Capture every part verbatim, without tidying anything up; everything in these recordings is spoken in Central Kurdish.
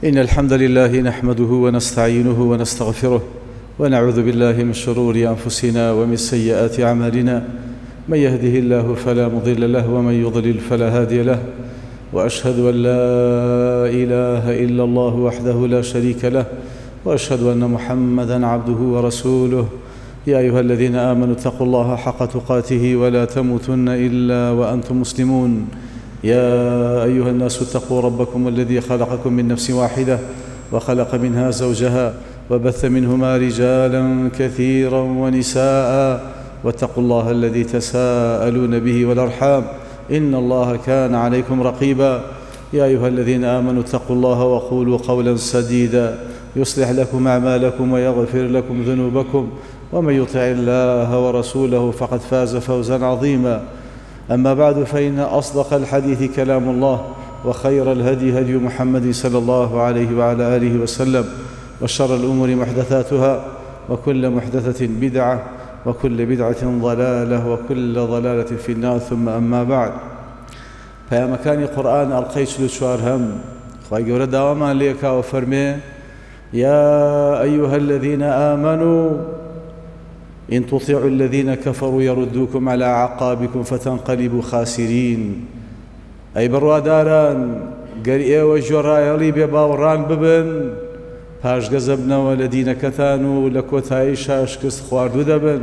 إن الحمد لله نحمده ونستعينه ونستغفره ونعوذ بالله من شرور أنفسنا ومن سيئات أعمالنا. من يهده الله فلا مضل له ومن يضلل فلا هادي له، وأشهد أن لا إله إلا الله وحده لا شريك له، وأشهد أن محمدًا عبده ورسوله. يا أيها الذين آمنوا اتقوا الله حق تقاته ولا تموتن إلا وأنتم مسلمون. يا أيها الناس اتقوا ربكم الذي خلقكم من نفس واحدة وخلق منها زوجها وبث منهما رجالا كثيرا ونساء، واتقوا الله الذي تساءلون به والأرحام إن الله كان عليكم رقيبا. يا أيها الذين آمنوا اتقوا الله وقولوا قولا سديدا يصلح لكم أعمالكم ويغفر لكم ذنوبكم، ومن يطع الله ورسوله فقد فاز فوزا عظيما. أما بعد، فإن أصدق الحديث كلام الله، وخير الهدي هدي محمد صلى الله عليه وعلى آله وسلم، وشر الأمور محدثاتها، وكل محدثة بدعة، وكل بدعة ضلالة، وكل ضلالة في النار. ثم أما بعد، فيا مكان قرآن ألقيت لشوار هم خواهي قولة دواما ليك وفرمي: يا أيها الذين آمنوا إن تطيعوا الذين كفروا يردوكم على أعقابكم فتنقلبوا خاسرين. أي برواداران قرئي وجرايلي بباوران ببن پاش گەزەبنەوە ولا دینەکەتان و لە کۆتایی شاشکست خواردو دەبن.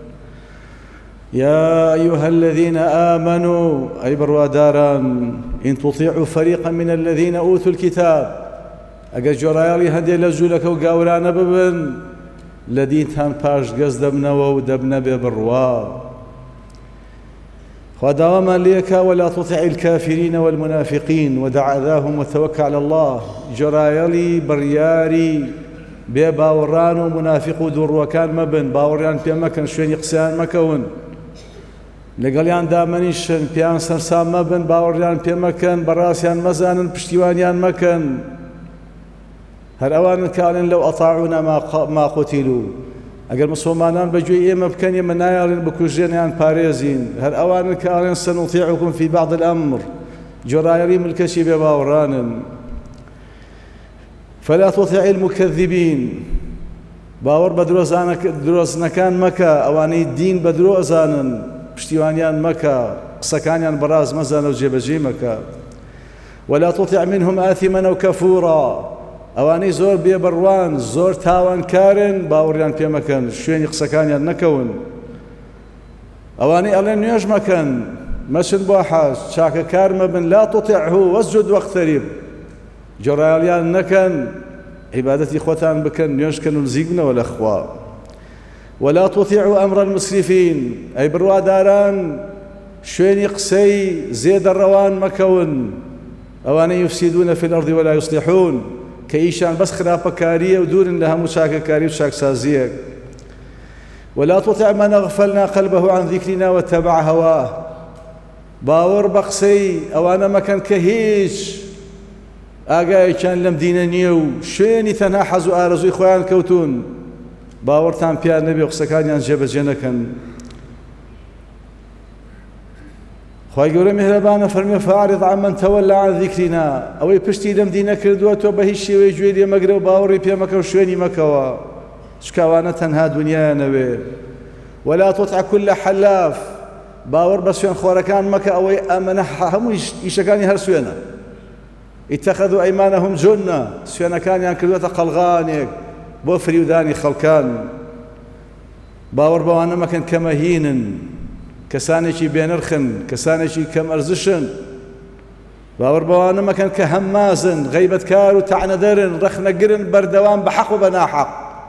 يا أيها الذين آمنوا أي برواداران إن تطيعوا فريقا من الذين أوتوا الكتاب ئەگەر جۆرایەڵی هەندێک لە جوولەکە و گاورانە ببن لە دینتان پاش گەز دەبنەوە و دەبنە بێ بڕوا. خوا داوامان لێکە: ولا تطع الكافرين والمنافقين ودع أذاهم وتوكل على الله. جۆرایەڵی بڕیاری بێ باوەڕان و منافق و دووڕوەکان مەبن، باوەڕیان پێ مەکەن، شوێنی قسەیان مەکەون، لەگەڵیان دامەنیشن، پێیان سەرسام مەبن، باوەڕیان پێ مەکەن، بەڕاستیان مەزانن، پشتیوانیان مەکەن. هەر ئەوانن کاڵێن لەو ئەطاعونا ما قوتیلوا، ئەگەر مسلمانان بەگوێی ئێمە بکەن ئێمە نایاڵێن بکوژێنیان پارێزین. هەر ئەوانن کاڵێن سەنوطیعکم فی بعض الأمر، جۆرایەڵی ملکەشی بێ باوەڕانن. فلا تطع المكذبين، باوەڕ بە درۆزنەکان مەکە، ئەوانەی دین بە درۆ ئەزانن، پشتیوانیان مەکە، قسەکانیان بەڕاز مەزانە و جێبەجێ مەکە. ولا تطع منهم آثما أو كفورا، ئەوانەی زۆر بێبڕوان، زۆر تاوانکارن، باوەڕیان پێ مەکەن، شوێنی قسەکانیان نەکەون. ئەوانەی ئەڵێن نوێژ مەکەن، مەچن بۆ حاج، چاکەکار مەبن. لا تطعه واسجد واقترب، جۆرایەڵیان نەکەن، عیبادەتی خۆتان بکەن، نوێژکەن و نزیک بنەوە لە خوا. ولا تطيعوا أمر المسرفين، ئەی بڕواداران شوێنی قسەی زێدەڕەوان مەکەون، ئەوانەی یفسیدون في الأرض ولا يصلحون، کە ئیشان بەس خراپەکاریە و دوورن لە هەموو چاکەکاری و چاکسازیەک. ولا تطع من أغفلنا قلبه عن ذكرنا واتبع هواه، باوەڕ بە قسەی ئەوانە مەکەن کە هیچ ئاگایەکیان لەم دینە نییە و شوێنی تەنها حەز و ئارەزووی خۆیان کەوتون، باوەڕتان پیان نەبێ و قسەکانیان جێبەجێ نەکەن. خی گەورە میهرەبانە فەرمێ: فأعرض عمن تولى عن ذكرنا، ئەوەی پشتی لەم دینە کردووە تۆ بە هیچ شێوەیە گوێ لێ مەگرە و باوەڕی پێ مەکە و شوێنی مەکەوە، چکاوانە تەنها دنیایانەوێ. ولا تطع كل حلاف، باوەڕ بە سوێن خۆرەکان مەکە، ئەوەی ئەمەنە هەموو ئیشەکانی هەر سوێنە. اتخذوا أيمانهم جنة، سوێنەکانیان کردوێتە قەڵغانێک بۆ فریودانی خەڵکان. باوەڕ بەوانە مەکەن کە مەهینن، کەسانێکی بێنرخن، کەسانێکی کەم ئەرزشن. باوەڕ بەوانە مەکەن کە هەمازن، غەیبەتکار و تەعنەدەرن، ڕەخنەگرن بەردەوام بە حەق و بە ناحەق.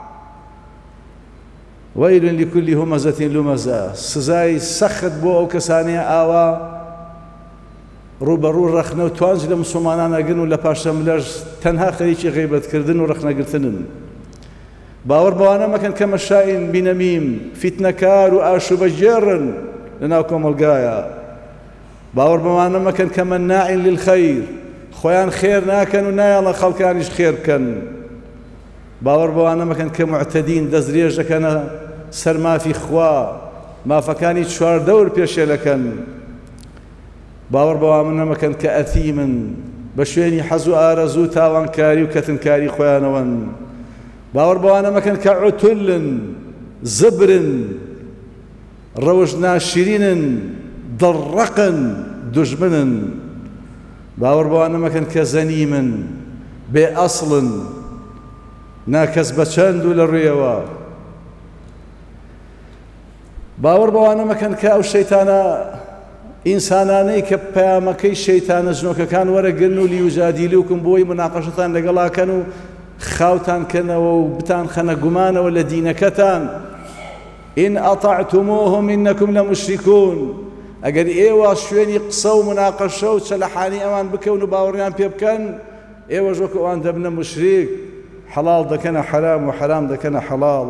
وەیل لكل همزة لمزة، سزای سەخت بۆ ئەو کەسانەیە ئاوا ڕوبەڕوو ڕەخنە و توانج لە مسلمانان ئەگرن و لە پاشەملەش تەنها خەریکی غەیبەتکردن و ڕەخنەگرتنن. باوەڕ بەوانە مەکەن کە مەشائین بینەمیم، فیتنەکار و ئاشوبەجێڕن لەناو کۆمەلگایە. باوەڕ بەوانە مەکەن کە مەناعین للخەیر، خۆیان خێر ناکەن و نایاڵە خەڵکانیش خێر بکەن. باوەڕ بەوانە مەکەن کە معتەدین دەستدرێژ دەکەنە سەر مافی خوا، مافەکانی چواردەور پێشێلەکەن. باوەڕ بەوامە نەمەکەن کە ئەتیمن، بە شوێنی حەز و ئارەزوو تاوانکاری و کەتنکاری خۆیانەوەن باوەڕ بەوانە مەکەن کە عوتولن زبرن ڕەوشناشرینن دڕەقن دوژمنن باوەڕ بەوانە مەکەن کە زەنیمن بێ ئەسڵن ناکەس بە چەند و لە ڕوویەوە باوەڕ بەوانە مەکەن کە ئەو شەیتانە ئینسانانەی کە پەیامەکەی شەیتانە ژنۆکەکان وەرەگرن و لیوجادیلوکم بۆی مناقەشەتان لەگەڵاکەن و خاوتان کەنەوە و بتان خەنە گومانەوە لە دینەکەتان ئین ئەطەعتموهم ئینەکم لەموشریکون ئەگەر ئێوە شوێنی قسە و مناقەشە و چەلەحانی ئەوان بکەون و باوەڕیان پێ بکەن ئێوە ژۆکە ئەوان دەبنە موشریک حەڵاڵ دەکەنە حەرام و حەرام دەکەنە حەڵاڵ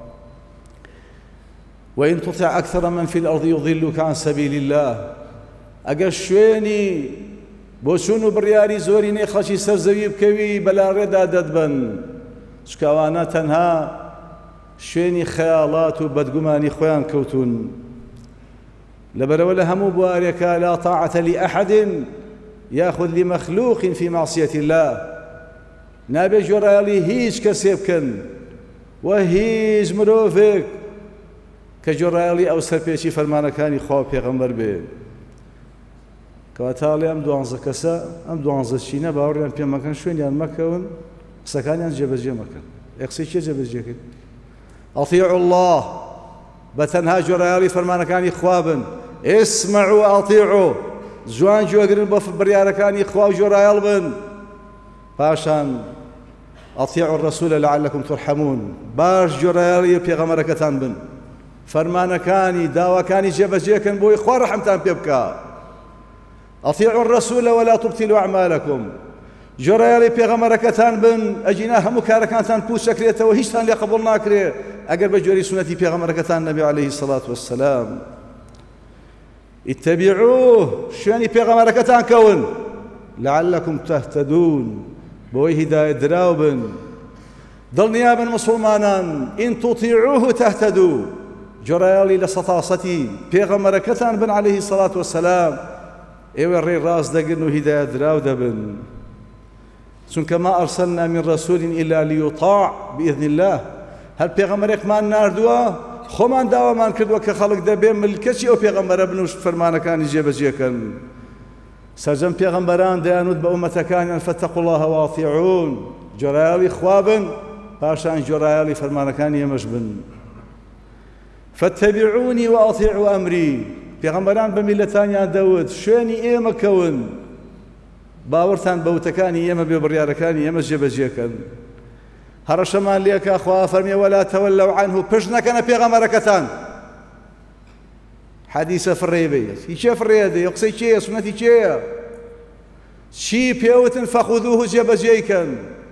وإن تطع أكثر من في الأرض يضلوك عن سبيل الله ئەگەر شوێنی بۆ چوون و بڕیاری زۆری نێ خەڵکی سەرزەوی بکەوی بەلا ڕێدا دەدبن چکە ئەوانە تەنها شوێنی خەیاڵات و بەدگومانی خۆیان کەوتون لەبەرەوە لە هەموو بوارێکە لا طاعة لأحد يأخذ لمخلوق في معصية الله نابێ جۆرایەڵی هیچ کەسێ بکەن و هیچ مرۆڤێک کە جۆرایەڵی ئەو سەرپێچی فەرمانەکانی خوا و پێغەمبەر بێ کەواتاڵێ ئەم دوانزە کەسە ئەم دوانزە چینە باوەڕیان پێ مەکەن شوێنیان مەکەون قسەکانیان جێبەجێ مەکەن ئێ قسەی کێ جێبەجێکرد ئەطیعوا الله بە تەنها جۆرایەڵی فەرمانەکانی خوا بن ئیسمعوا وئەطیعوا جوان گوێگرن بە بڕیارەکانی خوا و جۆرایەڵ بن پاشان ئەطیعوا الرەسوول لعلکم ترحمون باش جۆرایەڵی پێغەمبەرەکەتان بن فەرمانەکانی داواکانی جێبەجێکن بۆی خوا ڕەحمتان پێ بکات ئەطیعوا الرەسوول ولا تبطلوا أعمالكم جۆرایەڵی پێغەمبەرەکەتان بن ئەجینا هەموو کارەکانتان پوچ ئەکرێتەوە هیچتان لێ قبوڵ ناکرێ ئەگەر بە جۆری سونەتی پێغەمبەرەکەتان نەبێ عەلەیهی الصەلاة وەسسەلام اتبعوه شوێنی پێغەمبەرەکەتان کەون لعلكم تهتدون بۆی هیدایەت دراو بن دڵنیا بن مسلمانان ئین تطیعوه تهتدوا جۆرایەڵی لە سەتاسەتی پێغەمبەرەکەتان بن عەلەیهی الصەلاة وەسسەلام ئێوە ڕێی ڕاست دەگرن و هیدایەت دراو دەبن چونکە ما ئەرسەلنا من رەسوول إلا ليطاع بإذن الله هەر پێغەمبەرێکمان ناردووە خۆمان داوامان کردووە کە خەڵک دەبێ ملکەچی ئەو پێغەمبەرە بن و فەرمانەکانی جێبەجێکەن سەرجەم پێغەمبەران دەیانوت بە ئومەتەکانیان فەتەقوا الله وأطیعون جۆرایەڵی خوا بن پاشان جۆرایەڵی فەرمانەکانی ئێمەش بن فاتبعوني وأطيعوا أمري پێغەمبەران بە میلەتانیان دەوت شوێنی ئێمە کەون باوەڕتان بەوتەکانی ئێمە بێ بڕیارەکانی ئێمە جێبەجێکەن هەڕەشەمان لێکە خوا فەرمیێ وەلا تەوەلەو عنه پشت نەکەنە پێغەمبەرەکەتان حەدیسە فڕێ بێت هیچ چێ فڕێ دێ قسەی چێیە سونەتی چێیە چی پێوتن فەخودوه جێبەجێیکەن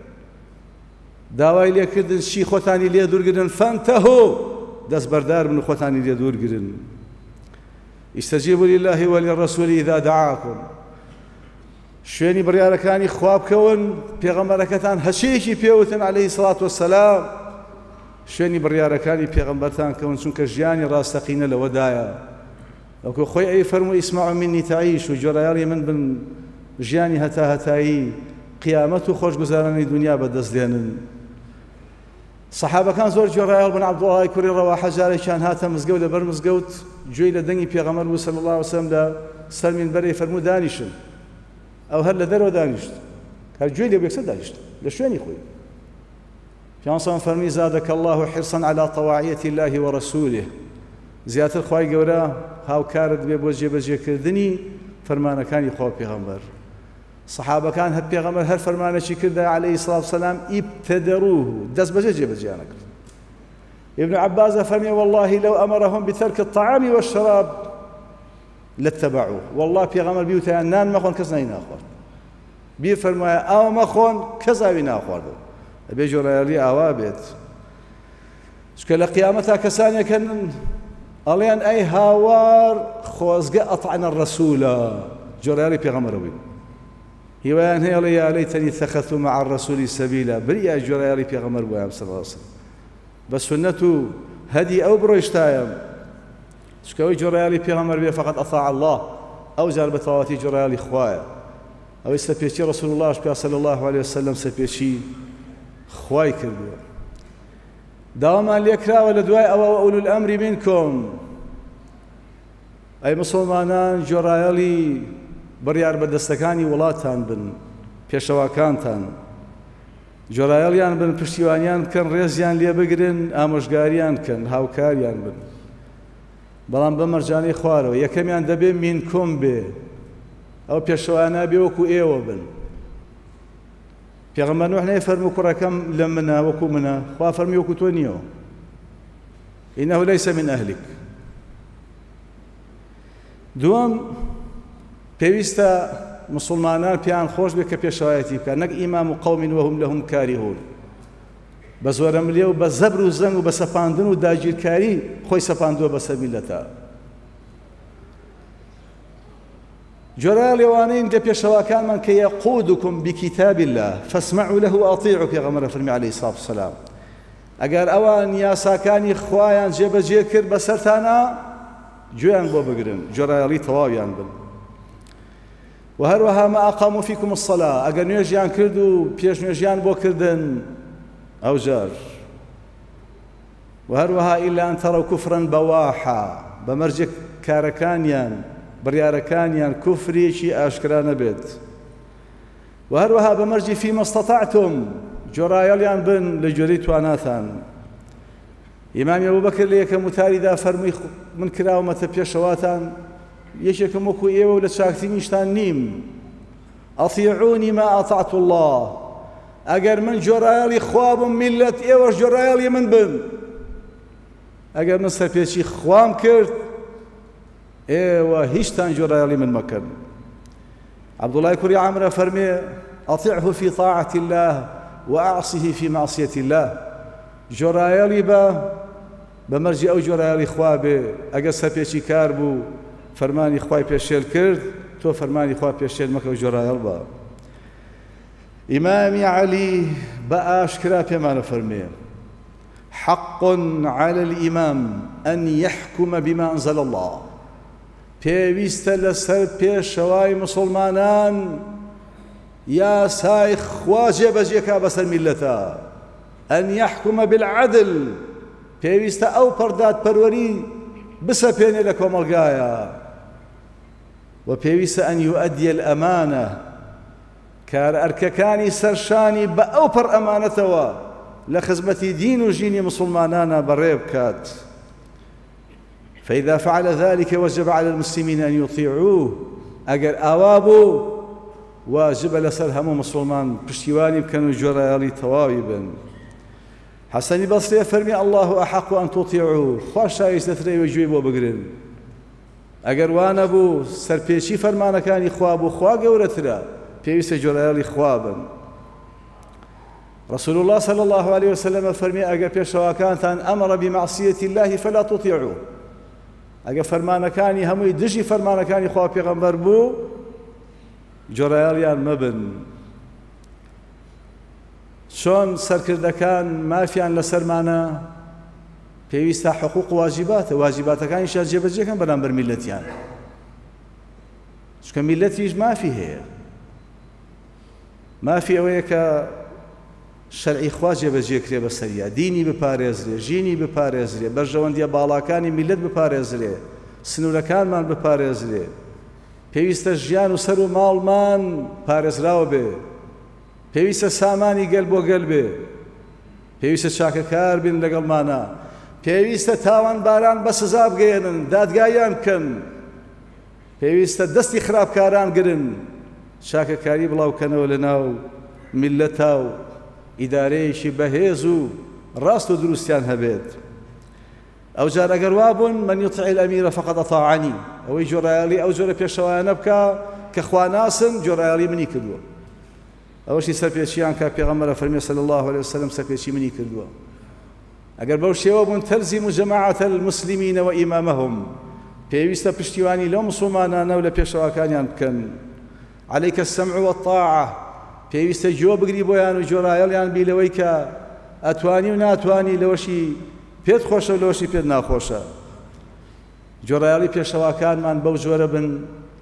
داوای لێکردن چی خۆتانی لێ دوورگرن فەنتەهو دەست بەردار بن و خۆتانی لێ دوورگرن استجیبوا لله وللرسول إذا دعاكم شوێنی بڕیارەکانی خوا بکەون پێغەمبەرەکەتان هەچێکی پێوتن عەلەیهی الصەلاة وەسسەلام شوێنی بڕیارەکانی پێغەمبەرتان کەون چونکە ژیانی ڕاستەقینە لەوەدایە وەکو خۆی ئەی فەرمووی ئیسمعوا منی تعیش و جۆرایەڵی من بن ژیانی هەتا هەتایی قیامەت و خۆشگوزارانی دنیا بەدەستدێنن سەحابەکان زۆر جۆرایەڵ بن عەبدوڵڵای کوڕی ڕەواحە جارێکیان هاتە مزگەوت لەبەر مزگەوت گوێی لە دەنگی پێغەمبەر بوو صلی الله علیه وسلم لە سەر مینبەرێ فەرموو دانیشن ئەو هەر لە دەرەوە دانیشت کە گوێی لێ بێکسە دانیشت لە شوێنی خۆی پیانسان فەرمی زادك الله حرصا على طواعية الله ورسوله زیاتر خوای گەورە هاوکارت بێ بۆ جێبەجێکردنی فەرمانەکانی خوا پێغەمبەر سەحابەکان هەر پێغەمبەر هەر فەرمانێکی کردە عەلەیهی الصەلاة وەسسەلام ئیبتەدەروه دەست بەجێ جێبەجێیان نەکرد ابن عباس فەرمی والله لو أمرهم بترك الطعام والشراب لاتبعوه والله پێغەمبەر بیوتیان نان مەخۆن کەس ناوی ناخوارد بیر فەرمایە ئاو مەخۆن کەس ئاوی ناخواردەوە ئەبێ جۆرایەڵی ئاوا بێت چکە لە قیامەتا کەسانێکن ئەڵێن ئەی هاوار خۆزگە ئەطعنە الرەسوولە جۆرایەڵی پێغەمبەرە بووین هیوایان هەیە ئەڵێ یا لەیتەنی اتەخەذت مع الرەسوول سەبیلا بریای جۆرایەڵی پێغەمبەر بوویان صلی الله علیه وسلم بە سونەت و هەدی ئەو بڕۆیشتایە چکە ئەوەی جۆرایەڵی پێغەمبەر بێ فەقەت ئەطاع الله ئەو جار بە تەواوەتی جۆرایەڵی خوایە ئەوەی سەرپێچی ڕەسوول الله صلی الله عليه وسلم سەرپێچی خوای کردووە. داوامان لێکراوە لە دوای ئەوە ئەولو الئەمری منکم، ئەی مسلمانان جۆرایەڵی بڕیار بەدەستەکانی وڵاتان بن، پێشەواکانتان جۆرایەڵیان بن، پشتیوانیان بکەن، ڕێزیان لێ بگرن، ئامۆژگاریان بکەن، هاوکاریان بن. بەڵام بە مەرجانەی خوارەوە یەکەمیان دەبێ مینکم بێ، ئەو پێشەوانە بێ وەکو ئێوە بن. پێغەمبەر نوح نەیفەرموو کوڕەکەم لە منە وەکو منە، خوا فەرمی وەکو تۆ نییەوە، ئینەهو لەیسە من ئەهلیک. دووەم پێویستە مسلمانان پێیان خۆش بێت کە پێشەوایەتی بکەن، نەک ئیمام و قەومین وەهم لەهم کاریهون، بە زۆرە ملێ و بە زەبر و زەنگ و بە سەپاندن و داگیرکاری خۆی سەپاندووە بەسەر میلەتە. جۆرایە لێوانەین لە پێشەواکانمان کە یەقودکم بکیتاب الله فاسمعوا له وأطیعوا، پێغەمبەر فەرمی عەلەیهی سڵاتو وسەلام ئەگەر ئەوان یاساکانی خوایان جێبەجێ کرد بەسەرتانە گوێیان بۆ بگرن، جۆرایەڵی تەواویان بن. و هەروەها ما ئەقاموا فیکم الصەلاة، ئەگەر نوێژیان کرد و پێش نوێژیان بۆ کردن ئەو جار. و هەروەها ئیلا ئەن تەڕەو کوفرەن بەواحا، بەمەرجێک کارەکانیان بڕیارەکانیان کوفرێکی ئاشکرا نەبێت. و هەروەها بەمەرجی فیما استەطعتم، جۆرایەڵیان بن لە گوێرەی تواناتان. ئیمامی ئەبوبەکر لە یەکەم وتاریدا فەرمووی من کراومەتە پێشەواتان یەکێکم وەکو ئێوە و لە چاکترینیشتان نیم. ئەطیعونی ما ئەطەعت الله، ئەگەر من جۆرایەڵی خوا بم میلەت ئێوەش جۆرایەڵی من بن. ئەگەر من سەرپێچی خوام کرد ئێوە هیچتان جۆرایەڵی من مەکەن. عەبدوڵای کوڕی عەمرە فەرمێ ئەطیعه فی طاعة الله وأعصه في معصية الله، جۆرایەڵی بە بەمەرجی ئەو جۆرایەڵی خوا بێ. ئەگەر سەرپێچی کار بوو فەرمانی خوای پێشێل کرد، تۆ فەرمانی خوا پێشێل مەکە و جۆرایەڵ بە. ئیمامی عەلی بە ئاشکرا پێمانە فەرمێ حق على الإمام أن يحكم بما أنزل الله، پێویستە لەسەر پێشەوای مسلمانان یاسای خوا جێبەجێکا بەسەر میلەتە. أن يحكم بالعدل، پێویستە ئەو پەردات پەروەری بسەپێنێ لە کۆمەڵگایە. و پێویستە ئەن یؤدی الأمانة، کار ئەرکەکانی سەرشانی بە ئەو پەر ئەمانەتەوە لە خزمەتی دین و ژینی مسلمانانە بەڕێ بکات. فإذا فعل ذلك وجب على المسلمين أن يطيعوه، ئەگەر ئاوا بوو واجبە لەسەر هەموو مسلمان پشتیوانی بکەن و جۆرایەڵی تەواوی بن. حەسەنی بەسرێ فەرمی الله أحق أن تطيعوه، خوا شایستەترەوە گوێی بۆ بگرن. ئەگەر وانە بوو سەرپێچی فەرمانەکانی خوا بوو، خوا گەورەترە، پێویستە جۆرایەڵی خوا بن. رسول الله صلى الله عليه وسلم فەرمی ئەگەر پێشەواکانتان ئەمر بمعصية الله فلا تطيعوه، ئەگەر فەرمانەکانی هەمووی دژی فەرمانەکانی خوا پێغەمبەر بوو جۆرایەڵیان مەبن. چۆن سەرکردەکان مافیان لەسەرمانە پێویستە حقوق و واجباتە، واجباتەکانیشیان جێبەجێکەن بەرامبەر میلەتیان، چونکە میلەتیش مافی هەیە. مافی ئەوەیە کە شەرعی خوا جێبەجێکرێ بەسەریە، دینی بپارێزرێ، ژینی بپارێزرێ، بەرژەوەندیە باڵاکانی میلەت بپارێزرێ، سنوورەکانمان بپارێزرێ. پێویستە ژیان و سەر و ماڵمان پارێزراوە بێ، پێویستە سامانی گەل بۆ گەل بێ، پێویستە چاکەکار بین لەگەڵمانە، پێویستە تاوان باران بە سزا بگەێنن، دادگایان بکەن، پێویستە دەستی خراپکاران گرن، چاکەکاری بڵاوکەنەوە لە ناو میلەتا و ئیدارەیەکی بەهێز و ڕاست و دروستیان هەبێت. ئەو جار ئەگەر وا بوون من یطیع الأمیر فقد أطاعنی، ئەوەی جۆرایەڵی ئەو جۆرە پێشەوایانە بکە کە خوا ناسن جۆرایەڵی منی کردووە. ئەوەشی سەرپێچیان کە پێغەمبەر فەرمی صلی الله عليه وسلم سەرپێچی منی کردووە. ئەگەر بەو شێوە بوون تەلزیمو جەماعەت المسلمین و ئیمامەهم، پێویستە پشتیوانی لەو مسلمانانە و لە پێشەواکانیان بکەن. عليك السمع والطاعة، پێویستە گوێ بگری بۆیان و جۆرایەڵیان بی لەوەی کە ئەتوانی و ناتوانی، لەوەشی پێت خۆشە و لەوەشی پێت ناخۆشە. جۆرایەڵی پێشەواکانمان بەو جۆرە بن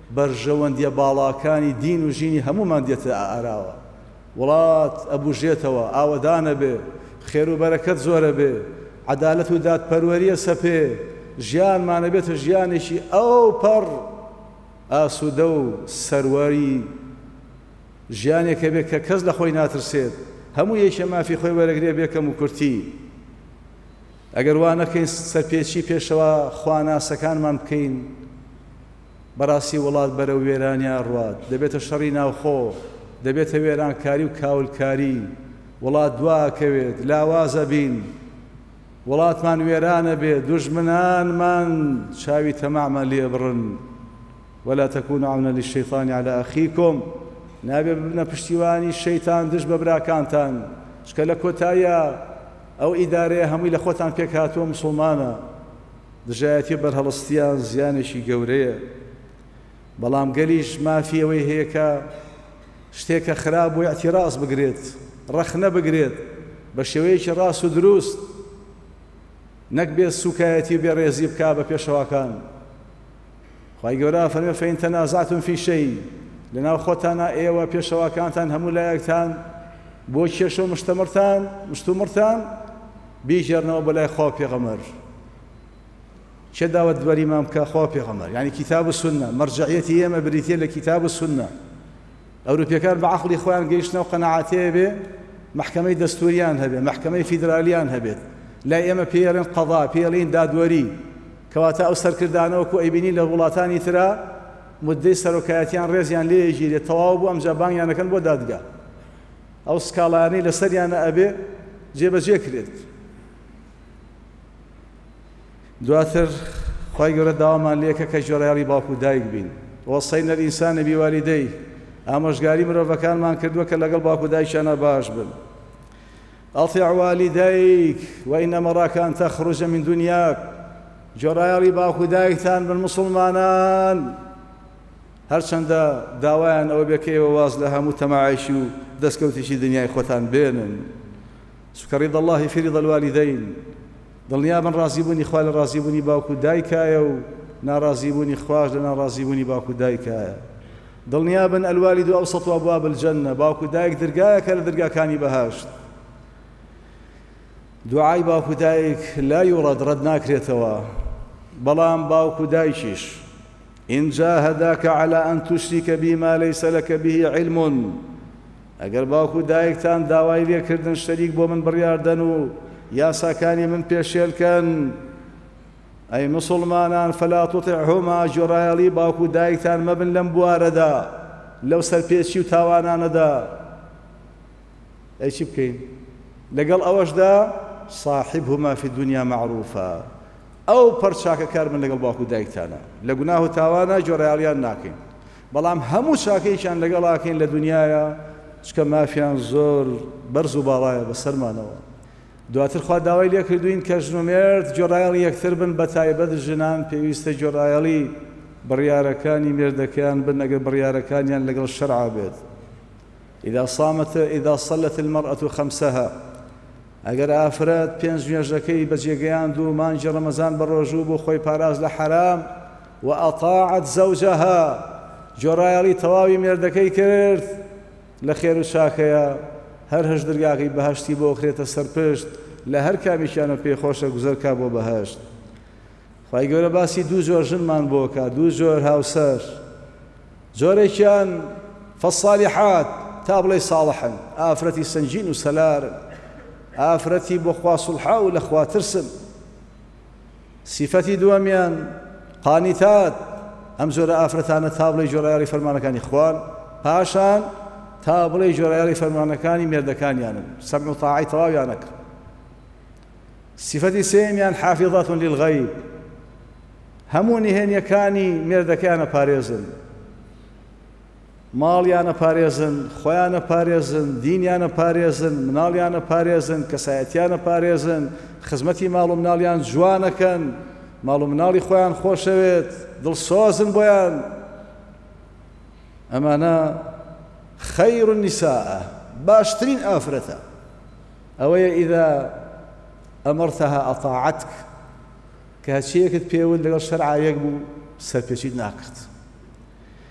بەرژەوەندیە باڵاکانی دین و ژینی هەمومان دێتە ئاراوە وڵات ئەبوژێتەوە ئاوەدانە بێ خێر و بەرەکەت زۆرە بێ عەدالەت و دادپەروەریە سەپێ ژیانمانە بێتە ژیانێکی ئەو پەڕ ئاسوودە و سەروەری ژیانێکە بێت کە کەس لە خۆی ناترسێت هەموو یەکێ مافی خۆی وەرەگرێ بێکەم و کورتی ئەگەر وا نەکەین سەرپێچی پێشەوە خواناسەکانمان بکەین بەڕاستی وڵات بەرەو وێرانیان ڕوات دەبێتە شەڕی ناوخۆ دەبێتە وێرانکاری و کاولکاری وڵات دواکەوێت لاوازە بین وڵاتمان وێرانە بێت دوژمنانمان چاوی تەماعمان لێ بڕن ولا تكونوا عونا للشيطان على أخيكم نابێ ببنە پشتیوانی شەیتان دژ بە براکانتان چکە لە کۆتاییە ئەو ئیدارەیە هەمووی لە خۆتان پێک هاتووە موسڵمانە دژایەتی بەرهەڵستیان زیانێکی گەورەیە بەڵام گەلیش مافی ئەوەی هەیە کە شتێکە خراپ بۆ اعتیراز بگرێت ڕەخنە بگرێت بە شێوەیەکی ڕاست و دروست نەک بێت سوکایەتی و بێڕێزی بکا بە پێشەواکان خوای گەورە فەرمێ فەئین تەنازەعتم فی شەیء لەناو خۆتانە ئێوە پێشەواکانتان هەموو لایەکتان بۆ کێشە و مشتەمڕتان مشتومڕتان بیژێڕنەوە بەلای خوا پێغەمبەر چه داوت بەریمان بکە خوا پێغەمبەر یعنی کتاب و سنە مەرجعیەتی ئێمە بریتیە لە کتاب و سنە ئەوروپیەکان بە عەقڵی خۆیان گەیشتنەوە قەناعەتەیە بێ محکەمەی دەستووریان هەبێت محکەمەی فیدرالیان هەبێت لای ئێمە پێڵێن قەضا پێڵێن دادوەری کەواتە ئەو سەرکردانەوەکو ئەیبینی لە وڵاتانی ترا مدەی سەرۆکایەتیان ڕێزیان لێژیرێت تەواو بوو ئەمجا بانگیانەکەن بۆ دادگا ئەو سکاڵانەی لەسەریانە ئەبێ جێبەجێ کرێت دواتر خوای گەورە داوامان لێکە کە جۆرایەڵی باوکو دایک بین وەصەینە الئینسانە بیوالیدەی ئامۆژگاری مرۆڤەکانمان کردووە کە لەگەڵ باوکو دایکیانە باش بن ئەطیع والدەیک وئین ئەمەڕاکە ئەن تەخرج من دونیاک جۆرایەڵی باوکو دایکتان بن موسڵمانان هەرچەندە داوایان ئەوە بێکەوە واز لە هەموو تەماعیشی و دەستکەوتیشی دنیای خۆتان بێنن چونکە ڕیضە اللهی فی ڕیضە الوالدەین دڵنیا بن ڕازیبوونی خوا لە ڕازیبوونی باوکو دایکایە و ناڕازیبوونی خوش لە ناڕازیبوونی باوکو دایکایە دڵنیا بن الوالد ئەوسەط ئەبواب الجەنە باوکو دایک دەرگایەکە لە دەرگاکانی بەهەشت دوعای باوکو دایک لا یوڕەد ڕەت ناکرێتەوە بەڵام باوکو دایکیش إن جاهداك على أن تشرك بي ما ليس لك به علم ئەگەر باوکو دایکتان داوای لێکردن شەریک بۆ من بڕیاردەن و یاساکانی من پێشێلکەن ئەی مسڵمانان فلا تطعهما جۆرایەڵی باوکو دایکتان مەبن لەم بوارەدا لەو سەرپێچی و تاوانانەدا ئەی چی بکەین لەگەڵ ئەوەشدا صاحبهما في الدنيا معروفا ئەو پەرچاکە کار من لەگەڵ باوکو دایکتانە لە گوناه و تاوانە جۆرایەڵیان ناکەین بەڵام هەموو چاکەیشان لەگەڵاکەین لە دنیاە چکە مافیان زۆر بەرز و باڵایە بەسەرمانەوە دواتر خوا داوای لێ کردوین کە ژن و مێرد جۆرایەڵی یەکتر بن بە تایبەت ژنان پێویستە جۆرایەڵی بڕیارەکانی مێردەکەیان بن ئەگەر بڕیارەکانیان لەگەڵ شەرعا بێت إذا صامت إذا صلت المرأة خمسها ئەگەر ئافرەت پێنج نوێژەکەی بەجێگەیاند و مانجی ڕەمەزان بە ڕۆژوو بۆ خۆی پاراز لە حرام و ئەطاعت زەوجەها جۆرایەڵی تەواوی مێردەکەی کرد لە خێر و چاکەیە هەر هەش دەرگاکەی بەهەشتی بۆ ئەخرێتە سەرپشت لە هەر کامیشیانە پێخۆشە گوزەرکا بۆ بەهەشت خوای گەورە باسی دوو جۆر ژنمان بۆکە دوو جۆر هاوسەر جۆرێکیان فەالصالحات تا بڵێ ساڵحن ئافرەتی سەنجین و سەلارن ئافرەتی بۆ خوا سوڵحا و لە خوا ترسن سیفەتی دووەمیان قانیتات ئەم جۆرە ئافرەتانە تا بڵێ جۆرایەڵی فەرمانەکانی خوان پاشان تا بڵێ جۆرایەڵی فەرمانەکانی مێردەکانیانن سەمع و تاعەی تەواویان نەکرد سیفەتی سێمیان حافیظەت للغەیب هەموو نهێنیەکانی مێردەکەیانە پارێزن ماڵیانە پارێزن خۆیانە پارێزن دینیانە پارێزن مناڵیانە پارێزن کەسایەتیانە پارێزن خزمەتی ماڵ و مناڵیان جوانەکەن ماڵ و مناڵی خۆیان خۆشەوێت دڵسۆزن بۆیان ئەمانە خەیر النساء باشترین ئافرەتە ئەوەیە ئیدا ئەمەرتەها ئەطاعەتک کە هەچیەکت پێوت لەگەڵ شەرعا یەک بوو سەرپێچیت ناکرد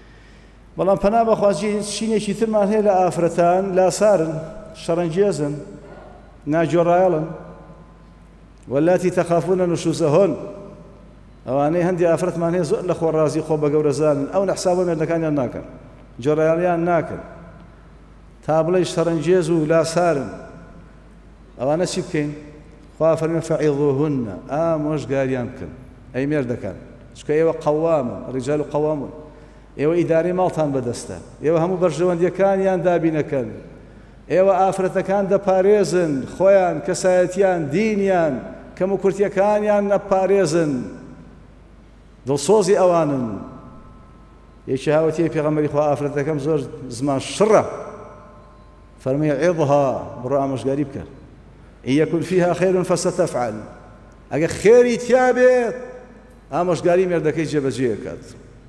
بەڵام پەنا بەخوازی شینێکی ترمان هەیە لە ئافرەتان لاسارن شەڕەنگێزن ناجۆڕایەڵن واللاتی تەخافونە نوشوزەهن ئەوانەی هەندی ئافرەتمان هەیە زۆر لە خۆڕازی خۆ بە گەورەزانن ئەو نەحسابە مێردەکانیان ناکەن جۆڕایەڵیان ناکەن تا بڵێ شەڕەنگێز و لاسارن ئەوانە چی بکەین خوا فەرمێ فەعیظوهن ئامۆژگاریان بکەن ئەی مێردەکان چکە ئێوە قەوامن ڕیجال و قەوامون ئێوە ئیدارەی ماڵتان بەدەستە ئێوە هەموو بەرژەوەندیەکانیان دابینەکەن ئێوە ئافرەتەکان دەپارێزن خۆیان کەسایەتیان دینیان کەم و کورتیەکانیان نەپارێزن دڵسۆزی ئەوانن یەکی هاوەتی پێغەمبەری خوا ئافرەتەکەم زۆر زمان شڕە فەرمێ عیظها بڕۆ ئامۆژگاری بکە ئین یەکن فیها خەیرٌ فەستەفعل ئەگەر خێری تیا بێت ئامۆژگاری مێردەکەی جێبەجێ کات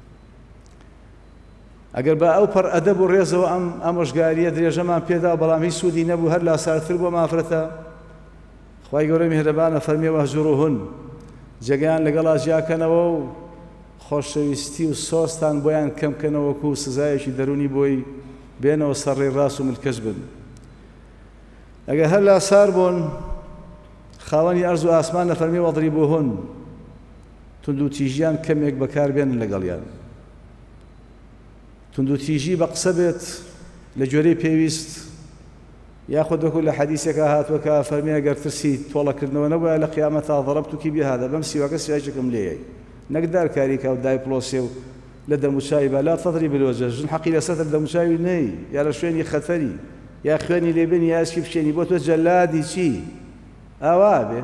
ئەگەر بە ئەو پەر ئەدەب و ڕێزەوە ئەم ئامۆژگاریە درێژەمان پێدا بەڵام هیچ سوودی نەبوو هەر لاسارتر بۆ مافرەتە خوای گەورە میهرەبانە فەرمێ وەهجوڕوهن جێگەیان لەگەڵا جیاکەنەوە و خۆشەویستی و سۆستان بۆیان کەمکەنەوەکو و سزایەکی دەرونی بۆی بێنەوە سەرڕێی ڕاست و ملکەش بن ئەگەر هەر لاسار بوون خاوەنی ئەرز و ئاسمانە فەرمێ وەضریبوهن تند و تیژیان کەمێک بەکاربێنن لەگەڵیان تند و تیژی بە قسە بێت لە جۆرەی پێویست یاخود وەکو لە حەدیثێکە هاتووەکە فەرمێ ئەگەر ترسی تۆڵەکردنەوە نەبووە لە قیامەتا ضەرەبتوکی بهذا بەم سیواکە سیاجێکم لێیە نەک دارکاریکە و دایپلۆسێ و لە دەموچاوی بە لا تەضریب الوجه ژن حەقی لەسەر دەموچاوی نەی یا لە شوێنی خەتەری یا خوێنی لێبێنی یا ئەسکی بشێنی بۆ تۆ جەلادی چی ئاوا بێ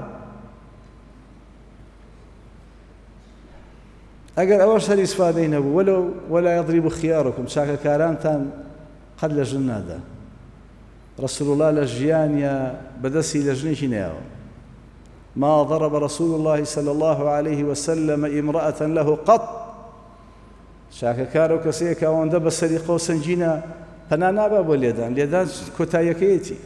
ئەگەر ئەوە شەر ئیسفادەی نەبوو وەلو وەلا یەضریب خیارکم چاکەکارانتان قەت لە ژن نادا رسول الله لە ژیانیا بەدەستی لە ژنێکی نەیاوە ما ضرب رسول الله صلى الله عليه وسلم امرأة له قط شاکەکار و کەسەیە کە ئەوەندە بە سەریقە و سەنجینە پەنا نابا بۆ لێدان لێدان کۆتاییەکەیەتی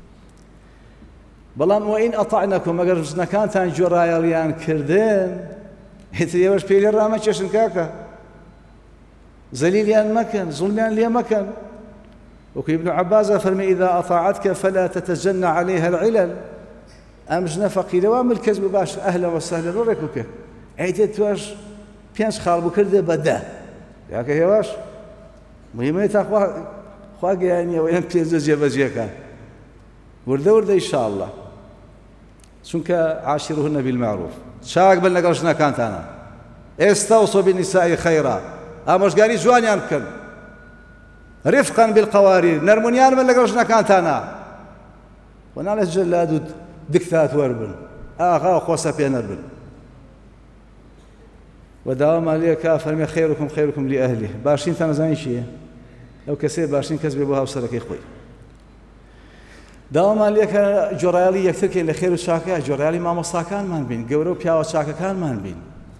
بەڵام وئین ئەطعنەکم ئەگەر ژنەکانتان جۆڕایەڵیان کردن هێتر ئێوەش پێی لێ ڕامەکێشن کاکە زەلیلیان مەکەن زوڵمیان لێ مەکەن وەکو ابن عباس فەرمێ ئیذا ئەطاعتکە فەلا تەتەجەنە عەلەیها العلل ئەم ژنە فەقیرەوە ملکەز بە باش ئەهلە وەسەهلە ڕێک بکە ئەیتر توش پێنج خاڵ بوو کردێ بە دە یاکە هێواش مهمەیە تا خوا گەیانیە وەیان پێنجە جێبەجێکە وردە وردە ئینشاءالله چونکە عاشروهن بالمعروف چاک بن لەگەڵ ژنەکانتانە ئێستەوصوا بالنساء خەیرا ئامۆژگاری جوانیان بکەن رفقا بالقوارير نەرمونیان بن لەگەڵ ژنەکانتانە وەناڵێت جەلاد و دکتاتۆر بن ئاغا و خۆسەپێنەر بن وداوامان لێکا فەرمێ خەیرکم خەیرکم لئەهلیه باشترینتان نەزانی چییە ئەو کەسەیە باشترین کەس بێ بۆ هاوسەرەکەی خۆی داوامان لێکە جۆڕایەڵی یەکترکەین لە خێر و چاکە جۆڕایەڵی مامۆستاکانمان بین گەورە و پیاوە چاکەکانمان بین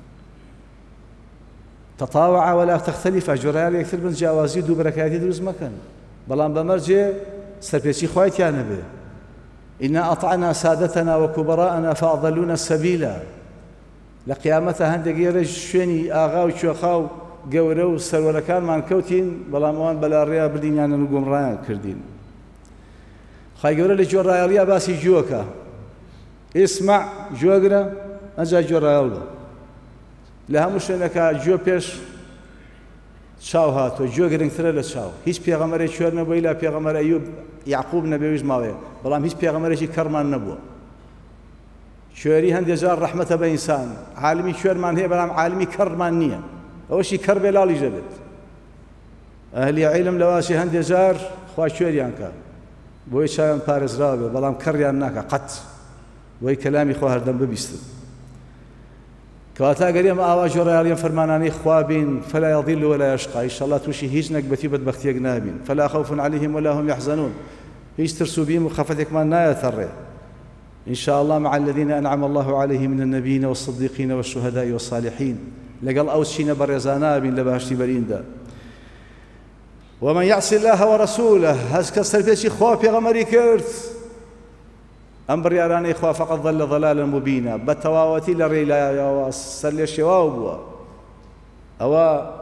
تەطاوع ولا تختلف جۆڕایەڵی یەکتر بن جیاوازی و دووبەرەکایەتی دروست مەکەن بەڵام بەمەرجێ سەرپێچی خوایتیان هەبێ إنا أطعنا سادتنا وكبراءنا فأضلونا السبيل لقيامتها هەندێک ئێرە شوێنی ئاغا و کوێخا و گەورە و سەروەرەکانمان کەوتین بەڵام ئەوان بەلا ڕێیا بردینیانە و گۆمڕایان کردین خی گەورە لە جۆڕایەڵیە باسی گوێکە ئیسمع گوێگرە ئەجا جۆڕایەڵ بە لە هەموو شوێنەکە گوێ پێش چاو هاتووە گوێ گرنگترە لە چاو هیچ پێغەمبەرێک کوێر نەبووی لا پێغەمبەر ئەیوب یعقوب نەبێویش ماوەیە بەڵام هیچ پێغەمبەرێکی کەڕمان نەبووە کوێری هەندێک جار ڕەحمەتە بە ئینسان عالمی کوێرمان هەیە بەڵام عالمی کەڕمان نییە ئەوەشی کەڕ بێ لاڵی ژەبێت ئەهلی عیلم لەواشی هەندێک جار خوا کوێریان کە بۆی چاویان پارێزراوە بێ بەڵام کەڕیان ناکە قەت بۆی کەلامی خوا هەردەم ببیستن کەواتە ئەگەر ئێمە ئاوا جۆڕایەڵیان فەرمانانەی خوا بین فلا یضل ولا یشقى ئینشەڵڵا تووشی هیچ نەکبەتی و بەدبەختیەک نابین فلا خوف عليهم ولا هم يحزنون هیچ ترس و بیم و خەفەتێکمان نایەتە ڕێ إن شاء الله مع الذين أنعم الله عليهم من النبيين والصديقين والشهداء والصالحين لقال أوسين برزانا بين لباشتي برين دا ومن يعصي الله ورسوله هز كسر فيشي خواه في غمري كرت أمبر ياراني إخوة فقد ظل ضلالا مبينا بتواوتي لريلا يا سل الشواوب أو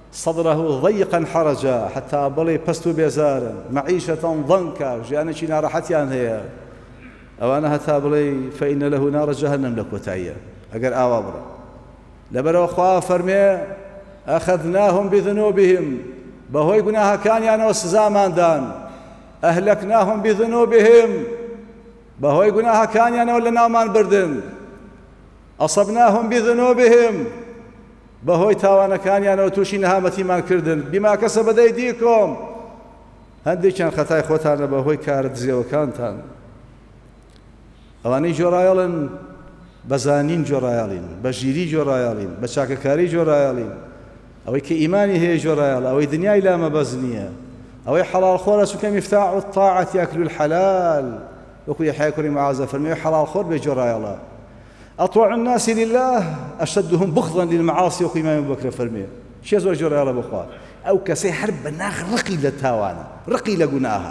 صدره ضيقا حرجا حتى بلي بستو بيزارا معيشة ضنكا جانشي نار حتيان هي أو أنا هتا بلي فإن له نار جهنم لك وتعيا أقر آوابرا لبرو أخوة فرمي أخذناهم بذنوبهم بهوي قناها كان يعني وسزامان دان أهلكناهم بذنوبهم بهوي قناها كان يعني ولا نامان بردن أصبناهم بذنوبهم بهوي تاوانا كان يعني وتوشي نهامتي ما كردن بما كسبت أيديكم هندي كان خطاي خوتانا بهوي كارد زيو كانتان ئەوانەی جۆرایەڵن بەزانین جۆرایەڵین بە ژیری جۆرایەڵین بە چاکەکاری جۆرایەڵین ئەوەی کە ئیمانی هەیە جۆرایەڵ ئەوەی دنیای لامە بەز نییە ئەوەی حەڵاڵخۆرە چونکە میفتاح الطاعة یاکل الحلال وەکو یەحیا کوڕی معاذ فەرمێ حەڵاڵخۆر بێ جۆرایەڵە أطوع الناس لله أشدهم بغضا للمعاصي وەکو ئیمام ئەبو بەکر فەرمێ چیە زۆر جۆرایەڵە بخوا ئەو کەسەی هەر بەناغ ڕقی لە تاوانە ڕقی لە گوناهە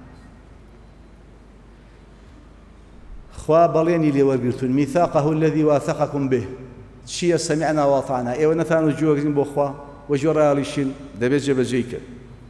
خوا بەڵێنی لێوەرگرتون میثاقه الذي واثقكم به چییە سەمیعنا وەطعنا ئێوە نەتانوت گوێگرین بۆ خوا وە جۆرایەڵیشین دەبێت جێبەجێی کرد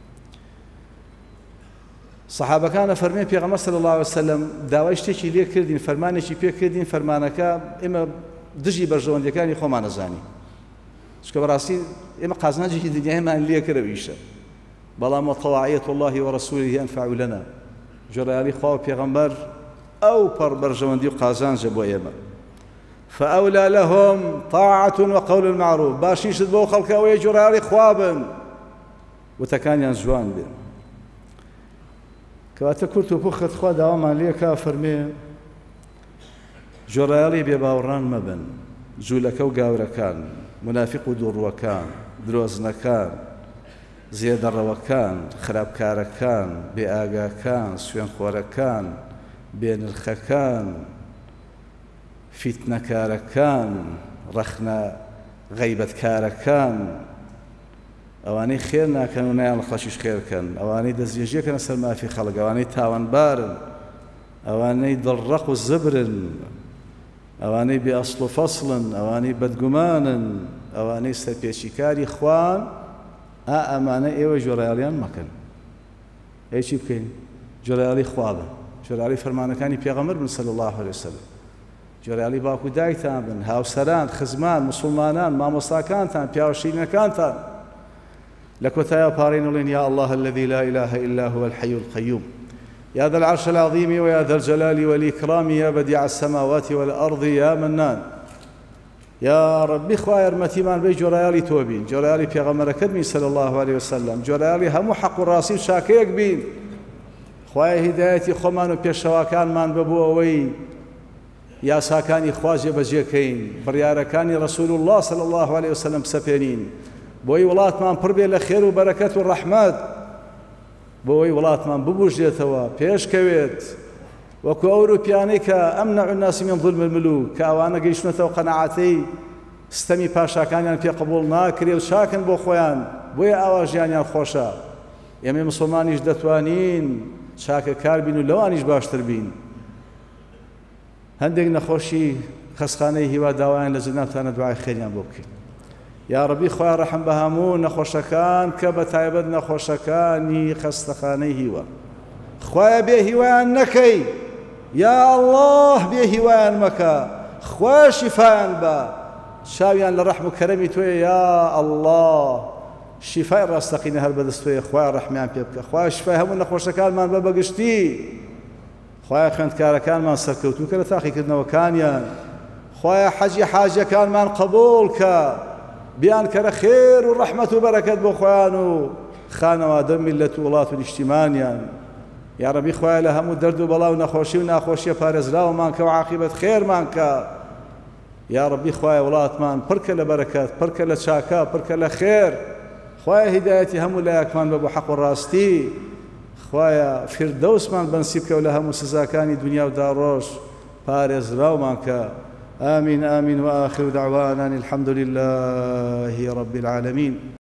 سەحابەکانە فەرمێن پێغەمبەر صلی الله عليه وسلم داوای شتێکی لێ کردین فەرمانێکی پێ کردین فەرمانەکە ئێمە دژی بەرژەوەندەکانی خۆمان نەزانی چونکە بەڕاستی ئێمە قازانجێکی دنیایمان لێ کردەویشە بەڵام وطواعیة الله ورسوله أنفع لنا جۆرایەڵی خوا و پێغەمبەر أو بر برجوندي قازان جبوا يما فأولى لهم طاعة وقول المعروف باشين شدبوا خلقا ويجرى خوابا وتكان ينزوان بهم كواتا كنت بخت خوا داوما لي كافر مي جرالي بباوران مبن جولك وقاوركان منافق دور وكان دروزنكان زيادة روكان خراب كاركان بآقاكان سوين خوركان بين الخكان فتنة كاركان رخنا غيبة كاركان أواني خيرنا كانوا نيال خشيش خير كان أواني دزيجي كان سلما في خلق أواني تاوان بارن أواني ضرق الزبرن أواني بأصل فصل أواني بدقمان أواني سبيشيكاري خوان أمانة إيوة جورياليان مكان إيش يبكين جوريالي خوابه جۆرەڵی فەرمانەکانی پێغەمبەر بن صلی الله عليه وسلم جۆرەڵی باوکو دایکتان بن هاوسەران خزمان مسلمانان مامۆستاکانتان پیاوەشینەکانتان لە کۆتاییەوە پارەی نڵێن یا الله الذي لا إله إلا هو الحي القيوم يا ذا العرش العظيم ويا ذا الجلال والإكرام يا بديع السماوات والأرض يا منان يا ربي خوای رحمتیمان بێ جۆرەیاڵی تۆ بین جۆرەیاڵی پێغەمبەرەکەت بین صلی الله عليه وسلم جۆرەیاڵی هەموو حەق و ڕاستی و چاکەیەک بین خوای هیدایەتی خۆمان و پێشەواکانمان ببوو ئەوەی یاساکانی خوا جێبەجێکەین بڕیارەکانی ڕەسوول الله صلی الله عليه وسلم بسەپێنین بۆی وڵاتمان پڕ بێ لە خێر و بەرەکەت و ڕەحمەت بۆی وڵاتمان ببوژێتەوە پێشکەوێت وەکو ئەوروپیانەی کە ئەمنع الناس من ظلم الملوك کە ئەوانە گەیشتنەتەوە قەنەعەتەی ستەمی پاشاکانیان پێ قبوڵ ناکرێ و چاکن بۆ خۆیان بۆیە ئاوا ژیانیان خۆشە ئێمە مسلمانیش دەتوانین چاکەکار بین و لەوانیش باشتر بین هەندێک نەخۆشی خەستخانەی هیوا داوایان لە جنابتانە دوعای خێریان بۆ بکەین یا ڕەبی خۆیان ڕەحم بە هەموو نەخۆشەکان کە بە تایبەت نەخۆشەکانی خەستەخانەی هیوە خۆیە بێ هیوایان نەکەی یا الله بێ هیوایان مەکە خوا شیفایان بە چاویان لە ڕەحم و کەرەمی تۆیە یا الله شیفای ڕاستەقینە هەر بەدەست تۆیە خوای ڕەحمیان پێ بکە خوای شیفای هەموو نەخۆشەکانمان بە بەگشتی خوای خوێندکارەکانمان سەرکەوتوو کە لە تاقیکردنەوەکانیان خوای حەجی حاجەکانمان قبوڵ کە بیان کەرە خێر و ڕەحمەت و بەرەکەت بۆ خۆیان و خانەوادە میلەت و وڵات و نیشتیمانیان یا ڕەبی خوای لە هەموو دەرد و بەڵا و نەخۆشی و ناخۆشیە پارێزراوەمان کە و عاقیبەت خێرمان کە یا ڕەبی خوای وڵاتمان پڕکە لە بەرەکەت پڕکە لە چاکە پڕکە لە خێر خوای هیدایەتی هەموو لایەکمان بە بۆ حەق و ڕاستی خوایە فیردەوسمان بەنسیب بکە و لە هەموو سزاکانی دنیا و داڕۆژ پارێزراومان کە آمين آمين وآخر دعوانا الحمد لله رب العالمين.